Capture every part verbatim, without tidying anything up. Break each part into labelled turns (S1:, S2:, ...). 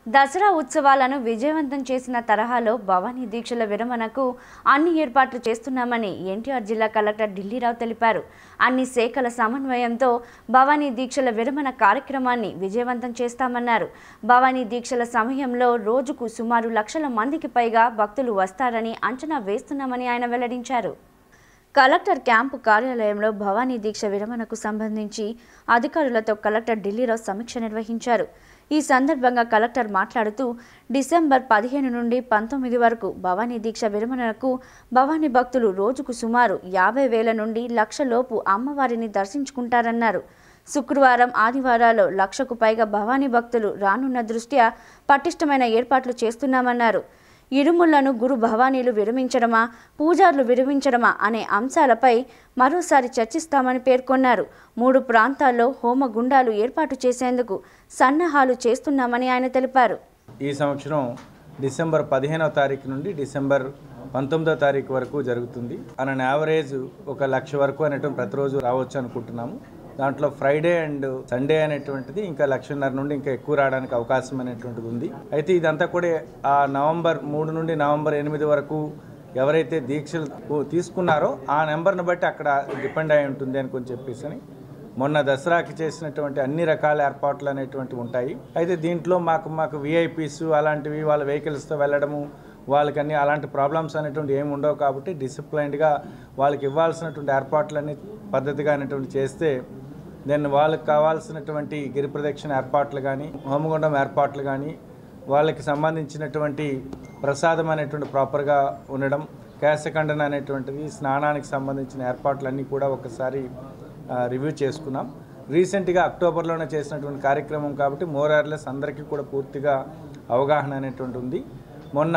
S1: దసరా ఉత్సవాలను విజయవంతం చేసిన తరహాలో భవానీ దీక్షల విరమణకు అన్ని ఏర్పాట్లు చేస్తున్నామని ఎన్టీఆర్ జిల్లా కలెక్టర్ ఢిల్లీరావు తెలిపారు. అన్ని శాఖల సమన్వయంతో భవానీ దీక్షల విరమణ కార్యక్రమాన్ని విజయవంతం చేస్తామన్నారు. భవానీ దీక్షల సమయంలో రోజుకు సుమారు లక్షల మందికి పైగా భక్తులు వస్తారని అంచనా వేస్తున్నామని ఆయన వెల్లడించారు. కలెక్టర్ క్యాంపు కార్యాలయంలో భవానీ దీక్ష విరమణకు సంబంధించి అధికారులతో కలెక్టర్ ఢిల్లీరావు సమీక్ష నిర్వహించారు. ఈ సందర్భంగా కలెక్టర్ మాట్లాడుతూ డిసెంబర్ పదిహేను నుండి పంతొమ్మిది వరకు భవానీ దీక్ష విరమణకు భవానీ భక్తులు రోజుకు సుమారు యాభై వేల నుండి లక్షలోపు అమ్మవారిని దర్శించుకుంటారన్నారు. శుక్రవారం ఆదివారాల్లో లక్షకు పైగా భవానీ భక్తులు రానున్న దృష్ట్యా పటిష్టమైన ఏర్పాట్లు చేస్తున్నామన్నారు. ఇరుములను గురు భవానీలు విరమించడమా, పూజార్లు విరమించడమా అనే అంశాలపై మరోసారి చర్చిస్తామని పేర్కొన్నారు. మూడు ప్రాంతాల్లో హోమగుండాలు ఏర్పాటు చేసేందుకు సన్నాహాలు చేస్తున్నామని ఆయన తెలిపారు.
S2: ఈ సంవత్సరం డిసెంబర్ పదిహేనవ తారీఖు నుండి డిసెంబర్ పంతొమ్మిదవ తారీఖు వరకు జరుగుతుంది. అన్ యావరేజ్ ఒక లక్ష వరకు అనేటువంటి ప్రతిరోజు రావచ్చు అనుకుంటున్నాము. దాంట్లో ఫ్రైడే అండ్ సండే అనేటువంటిది ఇంకా లక్షన్నర నుండి ఇంకా ఎక్కువ రావడానికి అవకాశం అనేటువంటిది ఉంది. అయితే ఇదంతా కూడా ఆ నవంబర్ మూడు నుండి నవంబర్ ఎనిమిది వరకు ఎవరైతే దీక్షలు తీసుకున్నారో ఆ నెంబర్ని బట్టి అక్కడ డిపెండ్ అయి ఉంటుంది అని కొంచెం చెప్పేసి అని మొన్న దసరాకి చేసినటువంటి అన్ని రకాల ఏర్పాట్లు అనేటువంటివి ఉంటాయి. అయితే దీంట్లో మాకు మాకు విఐపీస్ అలాంటివి వాళ్ళ వెహికల్స్తో వెళ్ళడము వాళ్ళకి అన్ని అలాంటి ప్రాబ్లమ్స్ అనేటువంటి ఏమి ఉండవు. కాబట్టి డిసిప్లైన్డ్గా వాళ్ళకి ఇవ్వాల్సినటువంటి ఏర్పాట్లన్నీ పద్ధతిగా అనేటువంటి చేస్తే దెన్ వాళ్ళకి కావాల్సినటువంటి గిరి ప్రదక్షిణ ఏర్పాట్లు కానీ హోమగుండం ఏర్పాట్లు కానీ వాళ్ళకి సంబంధించినటువంటి ప్రసాదం అనేటువంటి ప్రాపర్గా ఉండడం, కేశఖండన అనేటువంటిది, స్నానానికి సంబంధించిన ఏర్పాట్లన్నీ కూడా ఒకసారి రివ్యూ చేసుకున్నాం. రీసెంట్గా అక్టోబర్లోనే చేసినటువంటి కార్యక్రమం కాబట్టి మోరార్లెస్ అందరికీ కూడా పూర్తిగా అవగాహన అనేటువంటి ఉంది. మొన్న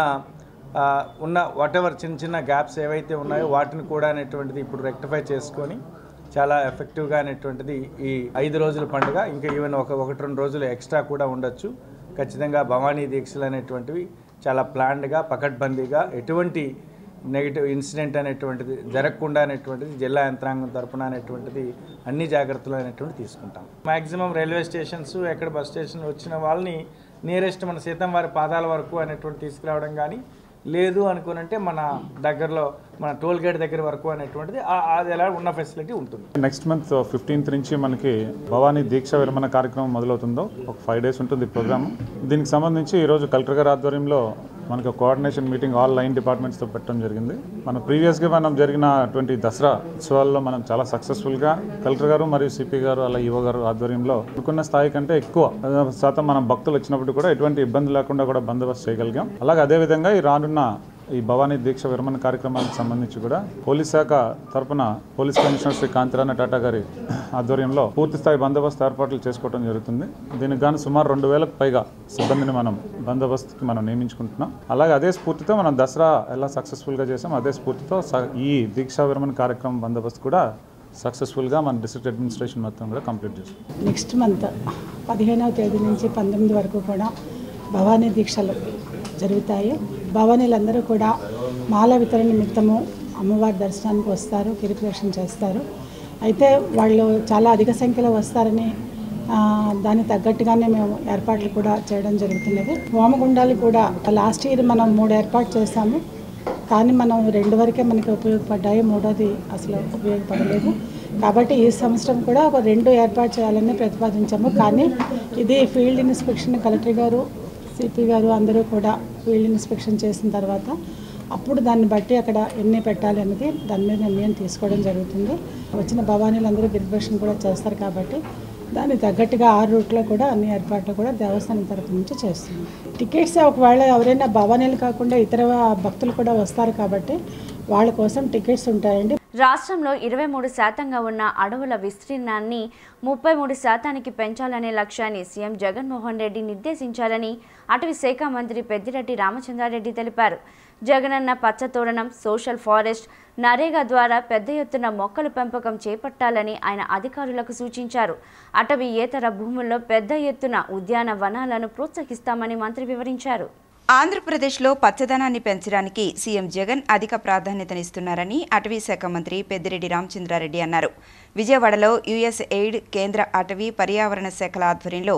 S2: ఉన్న వాట్ ఎవర్ చిన్న చిన్న గ్యాప్స్ ఏవైతే ఉన్నాయో వాటిని కూడా అనేటువంటిది ఇప్పుడు రెక్టిఫై చేసుకొని చాలా ఎఫెక్టివ్గా అనేటువంటిది ఈ ఐదు రోజుల పండుగ ఇంకా ఈవెన్ ఒక ఒకటి రెండు రోజులు ఎక్స్ట్రా కూడా ఉండొచ్చు. ఖచ్చితంగా భవానీ దీక్షలు అనేటువంటివి చాలా ప్లాన్డ్గా పకడ్బందీగా ఎటువంటి నెగిటివ్ ఇన్సిడెంట్ అనేటువంటిది జరగకుండా అనేటువంటిది జిల్లా యంత్రాంగం తరపున అనేటువంటిది అన్ని జాగ్రత్తలు అనేటువంటిది తీసుకుంటాం. మ్యాక్సిమం రైల్వే స్టేషన్స్ ఎక్కడ బస్ స్టేషన్ వచ్చిన వాళ్ళని నియరెస్ట్ మన సీతం వారి పాదాల వరకు అనేటువంటి తీసుకురావడం కానీ, లేదు అనుకునంటే మన దగ్గరలో మన టోల్ గేట్ దగ్గర వరకు అనేటువంటిది అది ఎలా ఉన్న ఫెసిలిటీ ఉంటుంది.
S3: నెక్స్ట్ మంత్ ఫిఫ్టీన్త్ నుంచి మనకి భవానీ దీక్ష విరమణ కార్యక్రమం మొదలవుతుందో ఒక ఫైవ్ డేస్ ఉంటుంది ప్రోగ్రామ్. దీనికి సంబంధించి ఈరోజు కలెక్టర్ గారి ఆధ్వర్యంలో మనకి కోఆర్డినేషన్ మీటింగ్ ఆల్ లైన్ డిపార్ట్మెంట్స్తో పెట్టడం జరిగింది. మనం ప్రీవియస్గా మనం జరిగినటువంటి దసరా ఉత్సవాల్లో మనం చాలా సక్సెస్ఫుల్గా కలెక్టర్ గారు మరియు సిపి గారు అలా ఈవో గారు ఆధ్వర్యంలో అనుకున్న స్థాయి కంటే ఎక్కువ శాతం మనం భక్తులు వచ్చినప్పుడు కూడా ఎటువంటి ఇబ్బంది లేకుండా కూడా బందోబస్తు చేయగలిగాం. అలాగే అదేవిధంగా ఈ రానున్న ఈ భవానీ దీక్ష విరమణ కార్యక్రమానికి సంబంధించి కూడా పోలీస్ శాఖ తరఫున పోలీస్ కమిషనర్ శ్రీ కాంతిరాణ టాటా గారి ఆధ్వర్యంలో పూర్తి స్థాయి బందోబస్తు ఏర్పాట్లు చేసుకోవడం జరుగుతుంది. దీనికి గాను సుమారు రెండు వేలకు పైగా సిబ్బందిని మనం బందోబస్తుకి మనం నియమించుకుంటున్నాం. అలాగే అదే స్ఫూర్తితో మనం దసరా ఎలా సక్సెస్ఫుల్గా చేసాం అదే స్ఫూర్తితో ఈ దీక్షా విరమణ కార్యక్రమం బందోబస్తు కూడా సక్సెస్ఫుల్గా మన డిస్ట్రిక్ట్ అడ్మినిస్ట్రేషన్ మొత్తం కూడా కంప్లీట్ చేస్తాం.
S4: నెక్స్ట్ మంత్ పదిహేనవ తేదీ నుంచి పంతొమ్మిది వరకు కూడా భవానీ దీక్షలు జరుగుతాయి. భవానీలందరూ కూడా మాల వితరణ నిమిత్తము అమ్మవారి దర్శనానికి వస్తారు, గిరి ప్రదక్షిణ చేస్తారు. అయితే వాళ్ళు చాలా అధిక సంఖ్యలో వస్తారని దానికి తగ్గట్టుగానే మేము ఏర్పాట్లు కూడా చేయడం జరుగుతున్నది. హోమగుండాలు కూడా లాస్ట్ ఇయర్ మనం మూడు ఏర్పాటు చేస్తాము, కానీ మనం రెండు వరకే మనకి ఉపయోగపడ్డాయి, మూడోది అసలు ఉపయోగపడలేదు. కాబట్టి ఈ సంవత్సరం కూడా ఒక రెండు ఏర్పాటు చేయాలని ప్రతిపాదించాము. కానీ ఇది ఫీల్డ్ ఇన్స్పెక్షన్ కలెక్టర్ గారు సిపి గారు అందరూ కూడా ఫీల్డ్ ఇన్స్పెక్షన్ చేసిన తర్వాత అప్పుడు దాన్ని బట్టి అక్కడ ఎన్ని పెట్టాలి అనేది దాని మీద నిర్ణయం తీసుకోవడం జరుగుతుంది. వచ్చిన భవానీలందరూ గిరిప్రదక్షిణ కూడా చేస్తారు కాబట్టి దానికి తగ్గట్టుగా ఆ రూట్లో కూడా అన్ని ఏర్పాట్లు కూడా దేవస్థానం తరపు నుంచి చేస్తున్నాం. టికెట్స్ ఒకవేళ ఎవరైనా భవానీలు కాకుండా ఇతర భక్తులు కూడా వస్తారు కాబట్టి వాళ్ళ కోసం టికెట్స్ ఉంటాయండి.
S1: రాష్ట్రంలో ఇరవై మూడు శాతంగా ఉన్న అడవుల విస్తీర్ణాన్ని ముప్పై మూడు శాతానికి పెంచాలనే లక్ష్యాన్ని సీఎం జగన్మోహన్ రెడ్డి నిర్దేశించాలని అటవీ శాఖ మంత్రి పెద్దిరెడ్డి రామచంద్రారెడ్డి తెలిపారు. జగనన్న పచ్చతోరణం, సోషల్ ఫారెస్ట్, నరేగా ద్వారా పెద్ద ఎత్తున మొక్కల పెంపకం చేపట్టాలని ఆయన అధికారులకు సూచించారు. అటవీయేతర భూముల్లో పెద్ద ఎత్తున ఉద్యాన వనాలను ప్రోత్సహిస్తామని మంత్రి వివరించారు.
S5: ఆంధ్రప్రదేశ్లో పచ్చదనాన్ని పెంచడానికి సీఎం జగన్ అధిక ప్రాధాన్యతనిస్తున్నారని అటవీ శాఖ మంత్రి పెద్దిరెడ్డి రామచంద్రారెడ్డి అన్నారు. విజయవాడలో యుఎస్ ఎయిడ్ కేంద్ర అటవీ పర్యావరణ శాఖల ఆధ్వర్యంలో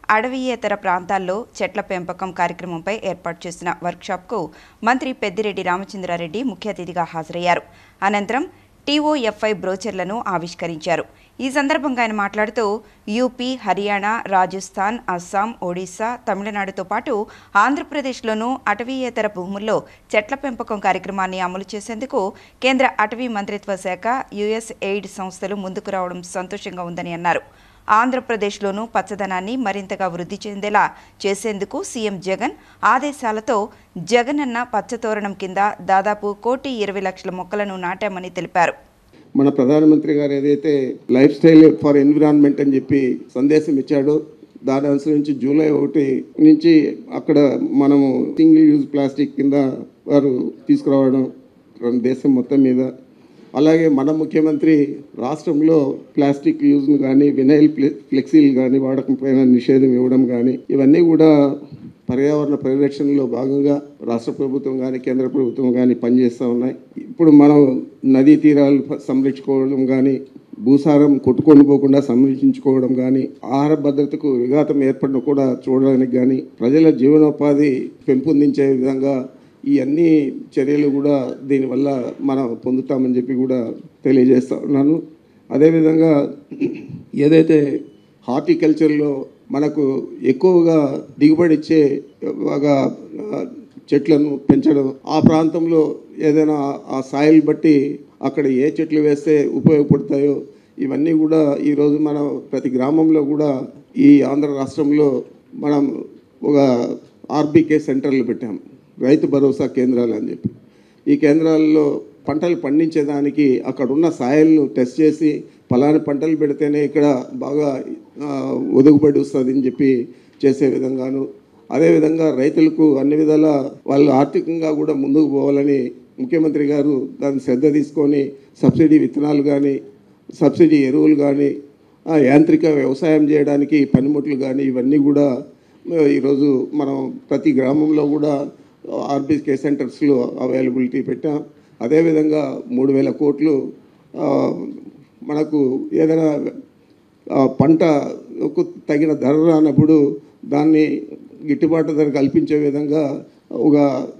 S5: అడవియేతర ప్రాంతాల్లో చెట్ల పెంపకం కార్యక్రమంపై ఏర్పాటు చేసిన వర్క్షాప్కు మంత్రి పెద్దిరెడ్డి రామచంద్రారెడ్డి ముఖ్య అతిథిగా హాజరయ్యారు. అనంతరం టీఓఎఫ్ఐ బ్రోచర్లను ఆవిష్కరించారు. ఈ సందర్భంగా ఆయన మాట్లాడుతూ యూపీ, హర్యానా, రాజస్థాన్, అస్సాం, ఒడిశా, తమిళనాడుతో పాటు ఆంధ్రప్రదేశ్లోనూ అటవీయేతర భూముల్లో చెట్ల పెంపకం కార్యక్రమాన్ని అమలు చేసేందుకు కేంద్ర అటవీ మంత్రిత్వ శాఖ, యుఎస్ ఎయిడ్ సంస్థలు ముందుకు రావడం సంతోషంగా ఉందని అన్నారు. ఆంధ్రప్రదేశ్లోనూ పచ్చదనాన్ని మరింతగా వృద్ధి చెందేలా చేసేందుకు సీఎం జగన్ ఆదేశాలతో జగనన్న పచ్చతోరణం కింద దాదాపు కోటి ఇరవై లక్షల మొక్కలను నాటామని తెలిపారు.
S6: మన ప్రధానమంత్రి గారు ఏదైతే లైఫ్ స్టైల్ ఫర్ ఎన్విరాన్మెంట్ అని చెప్పి సందేశం ఇచ్చాడో దాని అనుసరించి జూలై ఒకటి నుంచి అక్కడ మనము సింగిల్ యూజ్ ప్లాస్టిక్ కింద వారు తీసుకురావడం దేశం మొత్తం మీద. అలాగే మన ముఖ్యమంత్రి రాష్ట్రంలో ప్లాస్టిక్ యూజ్ను కానీ వినైల్ ఫ్లెక్సీలు కానీ వాడకం పైన నిషేధం ఇవ్వడం కానీ ఇవన్నీ కూడా పర్యావరణ పరిరక్షణలో భాగంగా రాష్ట్ర ప్రభుత్వం కానీ కేంద్ర ప్రభుత్వం కానీ పనిచేస్తూ ఉన్నాయి. ఇప్పుడు మనం నదీ తీరాలు సంరక్షించుకోవడం కానీ, భూసారం కొట్టుకొని పోకుండా సంరక్షించుకోవడం కానీ, ఆహార భద్రతకు విఘాతం ఏర్పడిన కూడా చూడడానికి కానీ, ప్రజల జీవనోపాధి పెంపొందించే విధంగా ఈ అన్ని చర్యలు కూడా దీనివల్ల మనం పొందుతామని చెప్పి కూడా తెలియజేస్తా ఉన్నాను. అదేవిధంగా ఏదైతే హార్టికల్చర్లో మనకు ఎక్కువగా దిగుబడి ఇచ్చే బాగా చెట్లను పెంచడం, ఆ ప్రాంతంలో ఏదైనా ఆ సాయిల్ బట్టి అక్కడ ఏ చెట్లు వేస్తే ఉపయోగపడతాయో ఇవన్నీ కూడా ఈరోజు మనం ప్రతి గ్రామంలో కూడా ఈ ఆంధ్ర రాష్ట్రంలో మనం ఒక ఆర్బీకే సెంటర్లు పెట్టాము, రైతు భరోసా కేంద్రాలు అని చెప్పి. ఈ కేంద్రాల్లో పంటలు పండించేదానికి అక్కడ ఉన్న సాయిల్ను టెస్ట్ చేసి ఫలాని పంటలు పెడితేనే ఇక్కడ బాగా ఒదుగుబడి వస్తుంది అని చెప్పి చేసే విధంగాను, అదేవిధంగా రైతులకు అన్ని విధాల వాళ్ళు ఆర్థికంగా కూడా ముందుకు పోవాలని ముఖ్యమంత్రి గారు దాన్ని శ్రద్ధ తీసుకొని సబ్సిడీ విత్తనాలు కానీ, సబ్సిడీ ఎరువులు కానీ, యాంత్రిక వ్యవసాయం చేయడానికి పనిముట్లు కానీ ఇవన్నీ కూడా ఈరోజు మనం ప్రతి గ్రామంలో కూడా ఆర్బీకే సెంటర్స్లో అవైలబిలిటీ పెట్టాం. అదేవిధంగా మూడు వేల కోట్లు మనకు ఏదైనా పంటకు తగిన ధర రానప్పుడు దాన్ని గిట్టుబాటు ధర కల్పించే విధంగా ఒక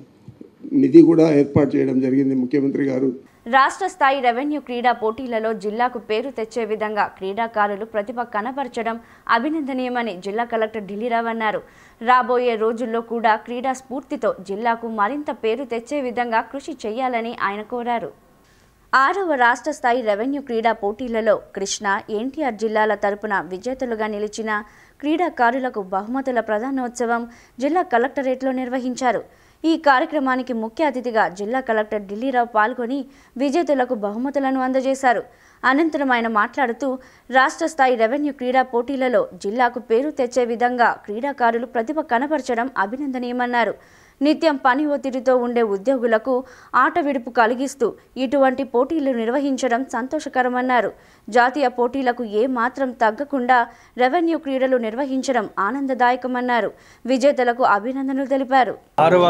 S6: నిధి కూడా ఏర్పాటు చేయడం జరిగింది ముఖ్యమంత్రి గారు.
S1: రాష్ట్ర స్థాయి రెవెన్యూ క్రీడా పోటీలలో జిల్లాకు పేరు తెచ్చే విధంగా క్రీడాకారులు ప్రతిభ కనబరచడం అభినందనీయమని జిల్లా కలెక్టర్ ఢిల్లీరావు అన్నారు. రాబోయే రోజుల్లో కూడా క్రీడా స్ఫూర్తితో జిల్లాకు మరింత పేరు తెచ్చే విధంగా కృషి చేయాలని ఆయన కోరారు. ఆరవ రాష్ట్ర స్థాయి రెవెన్యూ క్రీడా పోటీలలో కృష్ణా, ఎన్టీఆర్ జిల్లాల తరపున విజేతలుగా నిలిచిన క్రీడాకారులకు బహుమతుల ప్రధానోత్సవం జిల్లా కలెక్టరేట్లో నిర్వహించారు. ఈ కార్యక్రమానికి ముఖ్య అతిథిగా జిల్లా కలెక్టర్ ఢిల్లీరావు పాల్గొని విజేతలకు బహుమతులను అందజేశారు. అనంతరం ఆయన మాట్లాడుతూ రాష్ట్ర స్థాయి రెవెన్యూ క్రీడా పోటీలలో జిల్లాకు పేరు తెచ్చే విధంగా క్రీడాకారులు ప్రతిభ కనబరచడం అభినందనీయమన్నారు. నిత్యం పని ఒత్తిడితో ఉండే ఉద్యోగులకు ఆట విడుపు కలిగిస్తూ ఇటువంటి పోటీలు నిర్వహించడం సంతోషకరమన్నారు. జాతీయ పోటీలకు ఏ మాత్రం తగ్గకుండా రెవెన్యూ క్రీడలు నిర్వహించడం ఆనందదాయకమన్నారు. విజేతలకు అభినందనలు తెలిపారు.
S2: ఆరవ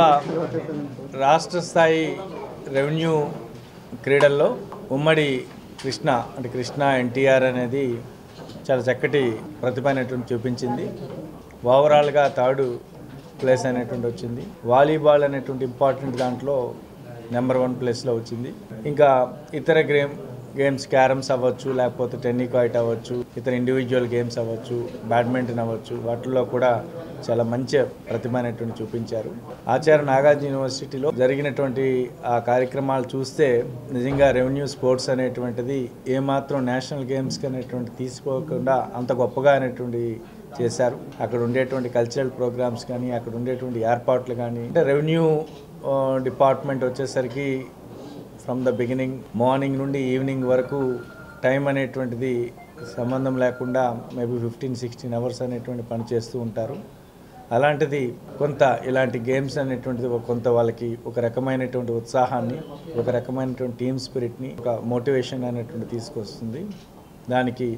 S2: రాష్ట్ర స్థాయి రెవెన్యూ క్రీడల్లో ఉమ్మడి కృష్ణ అంటే కృష్ణా ఎన్టీఆర్ అనేది చాలా చక్కటి ప్రతిభ అనేటువంటి చూపించింది. ఓవరాల్గా థర్డ్ ప్లేస్ అనేటువంటి వచ్చింది. వాలీబాల్ అనేటువంటి ఇంపార్టెంట్ దాంట్లో నెంబర్ వన్ ప్లేస్లో వచ్చింది. ఇంకా ఇతర గేమ్ గేమ్స్ క్యారమ్స్ అవ్వచ్చు, లేకపోతే టెన్నికాయిట్ అవ్వచ్చు, ఇతర ఇండివిజువల్ గేమ్స్ అవ్వచ్చు, బ్యాడ్మింటన్ అవ్వచ్చు, వాటిల్లో కూడా చాలా మంచి ప్రతిభ అనేటువంటి చూపించారు. ఆచార్య నాగార్జున యూనివర్సిటీలో జరిగినటువంటి ఆ కార్యక్రమాలు చూస్తే నిజంగా రెవెన్యూ స్పోర్ట్స్ అనేటువంటిది ఏమాత్రం నేషనల్ గేమ్స్కి అనేటువంటి తీసుకోకుండా అంత గొప్పగా అనేటువంటి చేశారు. అక్కడ ఉండేటువంటి కల్చరల్ ప్రోగ్రామ్స్ కానీ, అక్కడ ఉండేటువంటి ఏర్పాట్లు కానీ, అంటే రెవెన్యూ డిపార్ట్మెంట్ వచ్చేసరికి ఫ్రమ్ ద బిగినింగ్ మార్నింగ్ నుండి ఈవినింగ్ వరకు టైం అనేటువంటిది సంబంధం లేకుండా మేబీ ఫిఫ్టీన్ సిక్స్టీన్ అవర్స్ అనేటువంటి పని చేస్తూ ఉంటారు. అలాంటిది కొంత ఇలాంటి గేమ్స్ అనేటువంటిది కొంత వాళ్ళకి ఒక రకమైనటువంటి ఉత్సాహాన్ని, ఒక రకమైనటువంటి టీమ్ స్పిరిట్ని, ఒక మోటివేషన్ అనేటువంటి తీసుకొస్తుంది. దానికి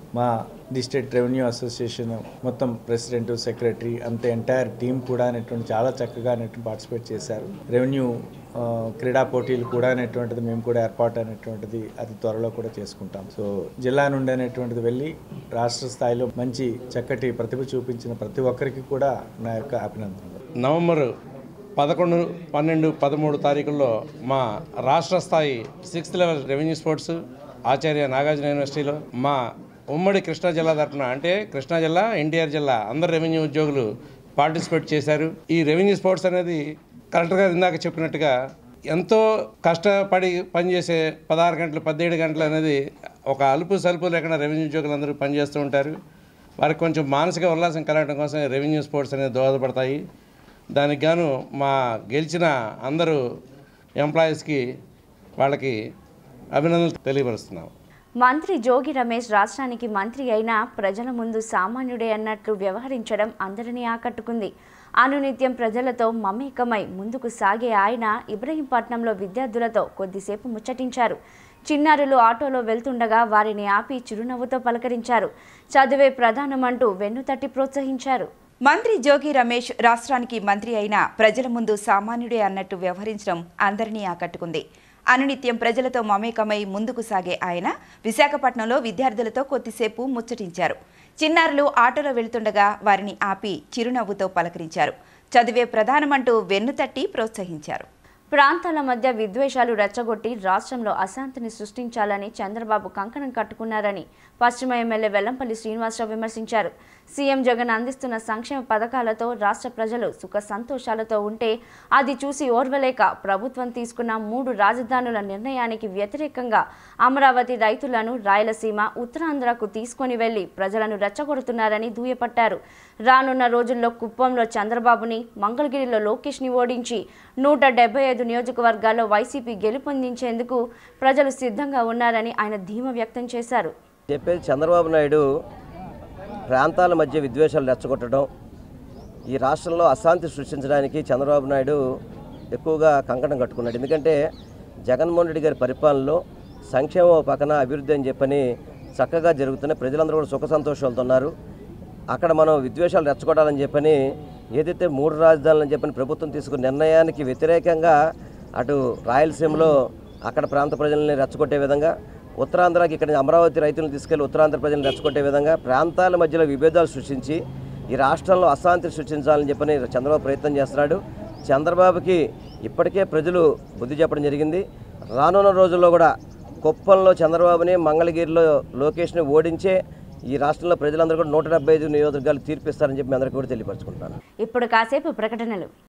S2: మా డిస్ట్రిక్ట్ రెవెన్యూ అసోసియేషన్ మొత్తం ప్రెసిడెంట్, సెక్రటరీ అంతే ఎంటైర్ టీం కూడా అనేటువంటి చాలా చక్కగా అనేటువంటి పార్టిసిపేట్ చేశారు. రెవెన్యూ క్రీడా పోటీలు కూడా అనేటువంటిది మేము కూడా ఏర్పాటు అనేటువంటిది అతి త్వరలో కూడా చేసుకుంటాం. సో జిల్లా నుండి అనేటువంటిది వెళ్ళి రాష్ట్ర స్థాయిలో మంచి చక్కటి ప్రతిభ చూపించిన ప్రతి ఒక్కరికి కూడా నా యొక్క అభినందనలు.
S7: నవంబర్ పదకొండు పన్నెండు పదమూడు తారీఖుల్లో మా రాష్ట్ర స్థాయి sixth level revenue sports Acharya Nagarjuna యూనివర్సిటీలో మా ఉమ్మడి కృష్ణా జిల్లా తరఫున, అంటే కృష్ణా జిల్లా, ఎన్టీఆర్ జిల్లా అందరు రెవెన్యూ ఉద్యోగులు పార్టిసిపేట్ చేశారు. ఈ రెవెన్యూ స్పోర్ట్స్ అనేది కలెక్టర్ గారు ఇందాక చెప్పినట్టుగా ఎంతో కష్టపడి పనిచేసే పదహారు గంటలు పదిహేడు గంటలు అనేది ఒక అలుపు సలుపు లేకుండా రెవెన్యూ ఉద్యోగులు అందరూ పనిచేస్తూ ఉంటారు. వారికి కొంచెం మానసిక ఉల్లాసం కలగడం కోసం రెవెన్యూ స్పోర్ట్స్ అనేది దోహదపడతాయి. దానికి గాను మా గెలిచిన అందరూ ఎంప్లాయీస్కి వాళ్ళకి అభినందనలు తెలియపరుస్తున్నాం.
S1: మంత్రి జోగి రమేష్ రాష్ట్రానికి మంత్రి అయినా ప్రజల ముందు సామాన్యుడే అన్నట్లు వ్యవహరించడం అందరినీ ఆకట్టుకుంది. అనునిత్యం ప్రజలతో మమేకమై ముందుకు సాగే ఆయన ఇబ్రహీంపట్నంలో విద్యార్థులతో కొద్దిసేపు ముచ్చటించారు. చిన్నారులు ఆటోలో వెళ్తుండగా వారిని ఆపి చిరునవ్వుతో పలకరించారు. చదువే ప్రధానమంటూ వెన్నుతట్టి ప్రోత్సహించారు.
S5: మంత్రి జోగి రమేష్ రాష్ట్రానికి మంత్రి అయినా ప్రజల ముందు సామాన్యుడే అన్నట్టు వ్యవహరించడం అందరినీ ఆకట్టుకుంది. అనునిత్యం ప్రజలతో మమేకమై ముందుకు సాగే ఆయన విశాఖపట్నంలో విద్యార్థులతో కొద్దిసేపు ముచ్చటించారు. చిన్నారులు ఆటోలో వెళుతుండగా వారిని ఆపి చిరునవ్వుతో పలకరించారు. చదివే ప్రధానమంటూ వెన్నుతట్టి ప్రోత్సహించారు.
S1: ప్రాంతాల మధ్య విద్వేషాలు రెచ్చగొట్టి రాష్ట్రంలో అశాంతిని సృష్టించాలని చంద్రబాబు కంకణం కట్టుకున్నారని పశ్చిమ ఎమ్మెల్యే వెల్లంపల్లి శ్రీనివాసరావు విమర్శించారు. సీఎం జగన్ అందిస్తున్న సంక్షేమ పథకాలతో రాష్ట్ర ప్రజలు సుఖ సంతోషాలతో ఉంటే అది చూసి ఓర్వలేక ప్రభుత్వం తీసుకున్న మూడు రాజధానుల నిర్ణయానికి వ్యతిరేకంగా అమరావతి రైతులను రాయలసీమ, ఉత్తరాంధ్రకు తీసుకొని వెళ్లి ప్రజలను రెచ్చగొడుతున్నారని దుయ్యపట్టారు. రానున్న రోజుల్లో కుప్పంలో చంద్రబాబుని, మంగళగిరిలో లోకేష్ని ఓడించి నూట డెబ్బై ఐదు నియోజకవర్గాల్లో వైసీపీ గెలుపొందించేందుకు ప్రజలు సిద్ధంగా ఉన్నారని ఆయన ధీమా వ్యక్తం చేశారు.
S8: చెప్పేది చంద్రబాబు నాయుడు ప్రాంతాల మధ్య విద్వేషాలు రెచ్చగొట్టడం, ఈ రాష్ట్రంలో అశాంతి సృష్టించడానికి చంద్రబాబు నాయుడు ఎక్కువగా కంకణం కట్టుకున్నాడు. ఎందుకంటే జగన్మోహన్ రెడ్డి గారి పరిపాలనలో సంక్షేమ పక్కన అభివృద్ధి అని చెప్పని చక్కగా జరుగుతున్నాయి. ప్రజలందరూ కూడా సుఖ సంతోషాలతో ఉన్నారు. అక్కడ మనం విద్వేషాలు రెచ్చగొట్టాలని చెప్పని ఏదైతే మూడు రాజధానులని చెప్పని ప్రభుత్వం తీసుకున్న నిర్ణయానికి వ్యతిరేకంగా అటు రాయలసీమలో అక్కడ ప్రాంత ప్రజల్ని రెచ్చగొట్టే విధంగా, ఉత్తరాంధ్రకి ఇక్కడ అమరావతి రైతులను తీసుకెళ్లి ఉత్తరాంధ్ర ప్రజలను రెచ్చగొట్టే విధంగా ప్రాంతాల మధ్యలో విభేదాలు సృష్టించి ఈ రాష్ట్రంలో అశాంతి సృష్టించాలని చెప్పని చంద్రబాబు ప్రయత్నం చేస్తున్నాడు. చంద్రబాబుకి ఇప్పటికే ప్రజలు బుద్ధి చెప్పడం జరిగింది. రానున్న రోజుల్లో కూడా కుప్పంలో చంద్రబాబుని, మంగళగిరిలో లోకేష్ని ఓడించే ఈ రాష్ట్రంలో ప్రజలందరూ కూడా నూట డెబ్బై ఐదు నియోజకవర్గాలు తీర్పిస్తారని చెప్పి మీ అందరికీ కూడా తెలియపరచుకుంటున్నాను.
S1: ఇప్పుడు కాసేపు ప్రకటనలు.